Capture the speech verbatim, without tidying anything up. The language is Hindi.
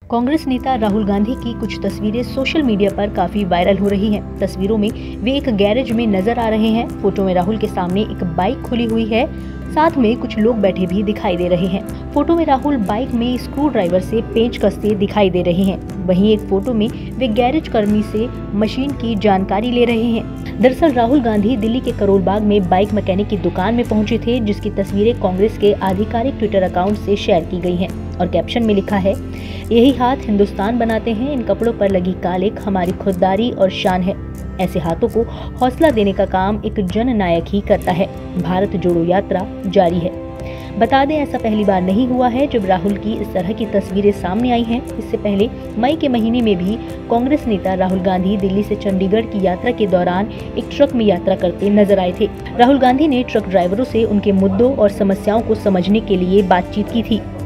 कांग्रेस नेता राहुल गांधी की कुछ तस्वीरें सोशल मीडिया पर काफी वायरल हो रही हैं। तस्वीरों में वे एक गैरेज में नजर आ रहे हैं। फोटो में राहुल के सामने एक बाइक खुली हुई है, साथ में कुछ लोग बैठे भी दिखाई दे रहे हैं। फोटो में राहुल बाइक में स्क्रू ड्राइवर से पेंच कसते दिखाई दे रहे हैं। वहीं एक फोटो में वे गैरेज कर्मी से मशीन की जानकारी ले रहे हैं। दरअसल राहुल गांधी दिल्ली के करोल बाग में बाइक मैकेनिक की दुकान में पहुंचे थे, जिसकी तस्वीरें कांग्रेस के आधिकारिक ट्विटर अकाउंट से शेयर की गई हैं और कैप्शन में लिखा है, यही हाथ हिंदुस्तान बनाते हैं, इन कपड़ों पर लगी कालिक हमारी खुददारी और शान है। ऐसे हाथों को हौसला देने का काम एक जन नायक ही करता है। भारत जोड़ो यात्रा जारी है। बता दें, ऐसा पहली बार नहीं हुआ है जब राहुल की इस तरह की तस्वीरें सामने आई हैं। इससे पहले मई के महीने में भी कांग्रेस नेता राहुल गांधी दिल्ली से चंडीगढ़ की यात्रा के दौरान एक ट्रक में यात्रा करते नजर आए थे। राहुल गांधी ने ट्रक ड्राइवरों से उनके मुद्दों और समस्याओं को समझने के लिए बातचीत की थी।